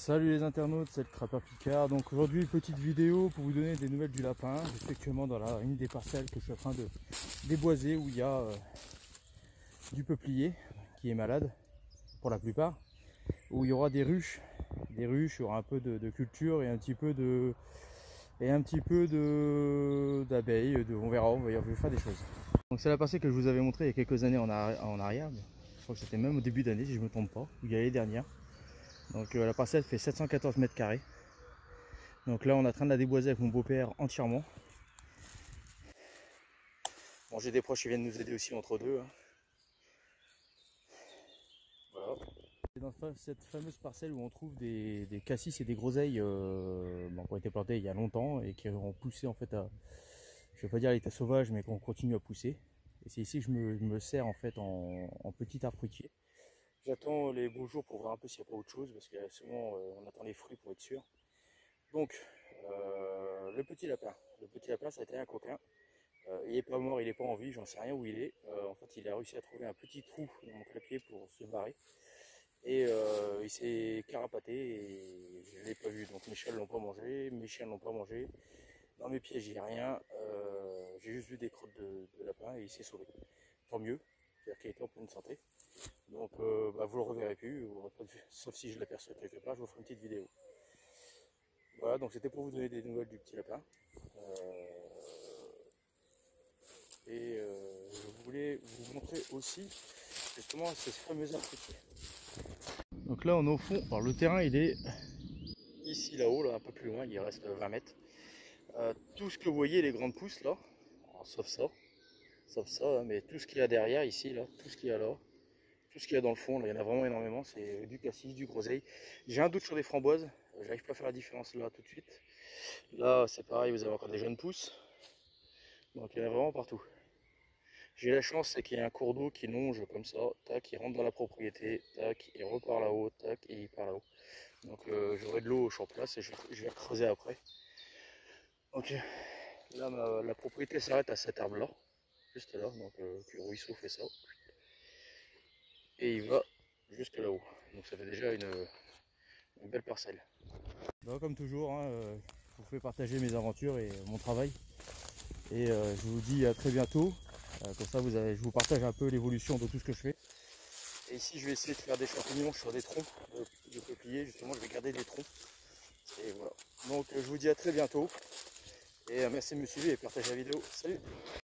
Salut les internautes, c'est le Crapeur Picard. Donc aujourd'hui petite vidéo pour vous donner des nouvelles du lapin. Je suis actuellement dans une des parcelles que je suis en train de déboiser où il y a du peuplier qui est malade pour la plupart, où il y aura des ruches, il y aura un peu de culture et un petit peu d'abeilles, on verra, je vais faire des choses. Donc c'est la parcelle que je vous avais montré il y a quelques années en arrière, je crois que c'était même au début d'année si je ne me trompe pas, ou il y a l'année dernière. Donc la parcelle fait 714 mètres carrés. Donc là on est en train de la déboiser avec mon beau-père entièrement. Bon, j'ai des proches qui viennent nous aider aussi entre deux. Voilà. C'est dans cette fameuse parcelle où on trouve des cassis et des groseilles qui ont été plantés il y a longtemps et qui ont poussé en fait à, je vais pas dire à l'état sauvage, mais qu'on continue à pousser. Et c'est ici que je me sers en fait en petit arbre fruitier. J'attends les beaux jours pour voir un peu s'il n'y a pas autre chose, parce que souvent on attend les fruits pour être sûr. Donc le petit lapin ça a été un coquin. Il n'est pas mort, il n'est pas en vie, j'en sais rien où il est. En fait il a réussi à trouver un petit trou dans mon clapier pour se barrer. Et il s'est carapaté et je ne l'ai pas vu. Donc mes chats ne l'ont pas mangé, mes chiens ne l'ont pas mangé. Dans mes pieds j'ai rien. J'ai juste vu des crottes de lapin et il s'est sauvé. Tant mieux, c'est-à-dire qu'il était en pleine santé. Donc vous le reverrez plus, sauf si je l'aperçois quelque part, je vous ferai une petite vidéo. Voilà, donc c'était pour vous donner des nouvelles du petit lapin. Je voulais vous montrer aussi justement ces fameux arbres fruitiers. Donc là on est au fond, alors le terrain il est ici là-haut, là, un peu plus loin, il reste 20 mètres. Tout ce que vous voyez, les grandes pousses là, sauf ça, hein, mais tout ce qu'il y a derrière ici, là, tout ce qu'il y a là, tout ce qu'il y a dans le fond, là, il y en a vraiment énormément, c'est du cassis, du groseille. J'ai un doute sur les framboises, j'arrive pas à faire la différence là tout de suite. Là c'est pareil, vous avez encore des jeunes pousses, donc il y en a vraiment partout. J'ai la chance, c'est qu'il y a un cours d'eau qui longe comme ça, tac, il rentre dans la propriété, tac, il repart là-haut, tac, et il part là-haut. Donc j'aurai de l'eau sur place et je vais creuser après. Ok, là la propriété s'arrête à cet arbre-là, juste là, donc le ruisseau fait ça. Et il va jusque là-haut. Donc ça fait déjà une belle parcelle. Donc, comme toujours, hein, je vous fais partager mes aventures et mon travail. Et je vous dis à très bientôt. Comme ça, je vous partage un peu l'évolution de tout ce que je fais. Et ici, je vais essayer de faire des champignons sur des troncs de peuplier. Justement, je vais garder des troncs. Et voilà. Donc, je vous dis à très bientôt. Et merci de me suivre et partager la vidéo. Salut!